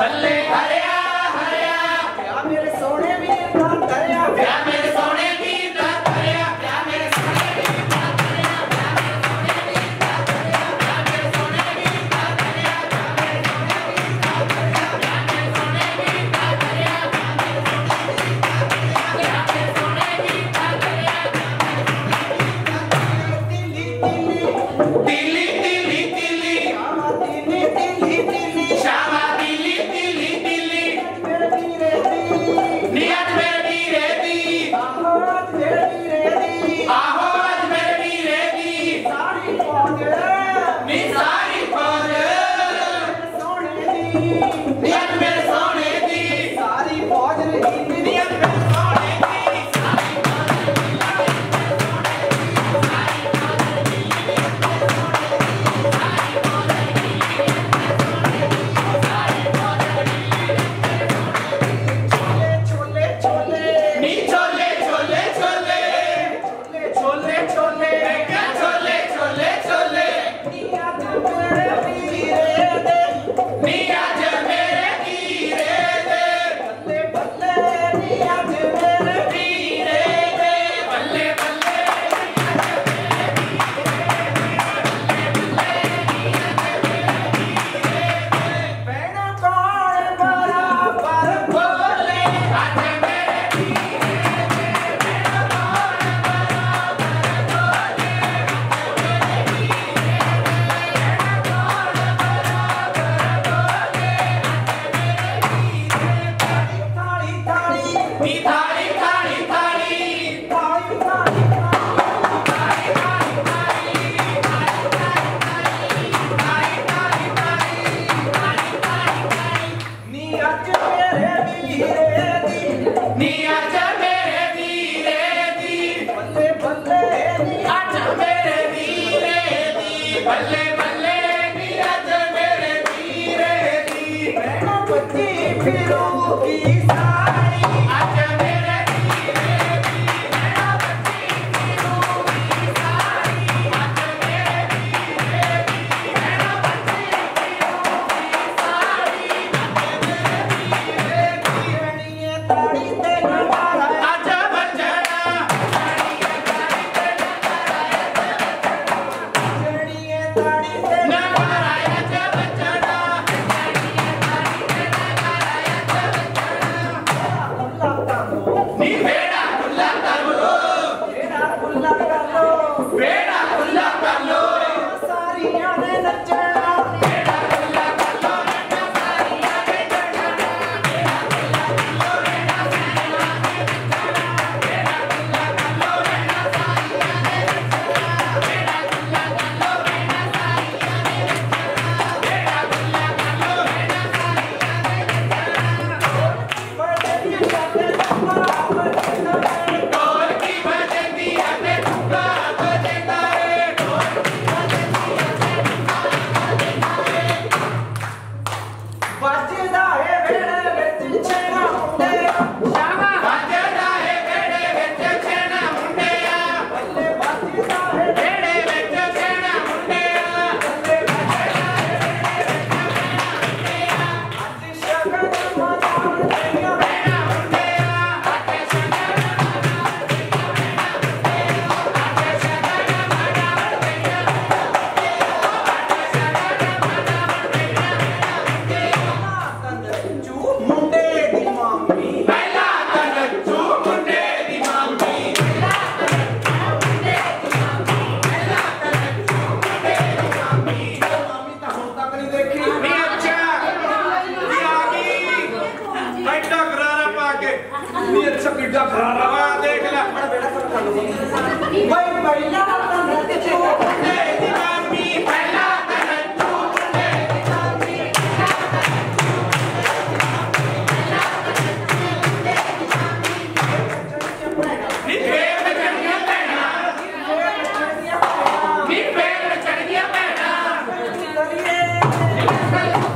ਬੱਲੇ ਹਰਿਆ ਹਰਿਆ ਪਿਆ ਮੇਰੇ ਸੋਹਣੇ ਵੀਰ ਦਾ ਧਰਿਆ ਪਿਆ ਮੇਰੇ ਸੋਹਣੇ ਵੀਰ ਦਾ ਧਰਿਆ ਪਿਆ ਮੇਰੇ ਸੋਹਣੇ ਵੀਰ ਦਾ ਧਰਿਆ ਪਿਆ ਮੇਰੇ ਸੋਹਣੇ ਵੀਰ ਦਾ ਧਰਿਆ ਪਿਆ ਮੇਰੇ ਸੋਹਣੇ ਵੀਰ ਦਾ ਧਰਿਆ ਪਿਆ ਮੇਰੇ ਸੋਹਣੇ ਵੀਰ ਦਾ ਧਰਿਆ ਪਿਆ ਮੇਰੇ ਸੋਹਣੇ ਵੀਰ ਦਾ ਧਰਿਆ ਪਿਆ ਮੇਰੇ ਸੋਹਣੇ ਵੀਰ ਦਾ ਧਰਿਆ ਦਿੱਲੀ ਦਿੱਲੀ ਦਿੱਲੀ ਸ਼ਾਮਾ ਦਿੱਲੀ ਦਿੱਲੀ ਦਿੱਲੀ ਨੀਅਤ ਮੇਰੇ ਵੀਰੇ ਦੀ ਆਹੋ ਅੱਜ ਮੇਰੇ ਵੀਰੇ ਦੀ ਸਾਰੀ ਫੌਜ ਨੀ ਸਾਰੀ ਫੌਜ ਸੋਹਣੇ ਦੀ ਨੀਅਤ ਮੇਰੇ ਸੋਹਣੇ ਦੀ ਸਾਰੀ ਫੌਜ ਨੀਅਤ ਮੇਰੇ ਸੋਹਣੇ ਦੀ ਸਾਰੀ ਬੱਲੇ ਬੱਲੇ ਨੀ ਅੱਜ ਮੇਰੇ ਵੀਰੇ ਦੀ ਮੈਂ ਬੱਚੀ ਫਿਰੂਗੀ ਸਾਰੀ ਅੱਜ ਮੇਰੇ ਵੀਰੇ ਦੀ ਮੈਂ ਬੱਚੀ ਫਿਰੂਗੀ ਸਾਰੀ ਅੱਜ ਮੇਰੇ ਵੀਰੇ ਦੀ ਮੈਂ ਬੱਚੀ ਫਿਰੂਗੀ ਸਾਰੀ ਅੱਜ ਮੇਰੇ ਵੀਰੇ ਦੀ ਣੀਏ ਤਾੜੀ ਤੇ ਨਗਾਰਾ ਅੱਜ ਬੱਜਣਾ ਣੀਏ ਤਾੜੀ ਤੇ ਨਗਾਰਾ Hey!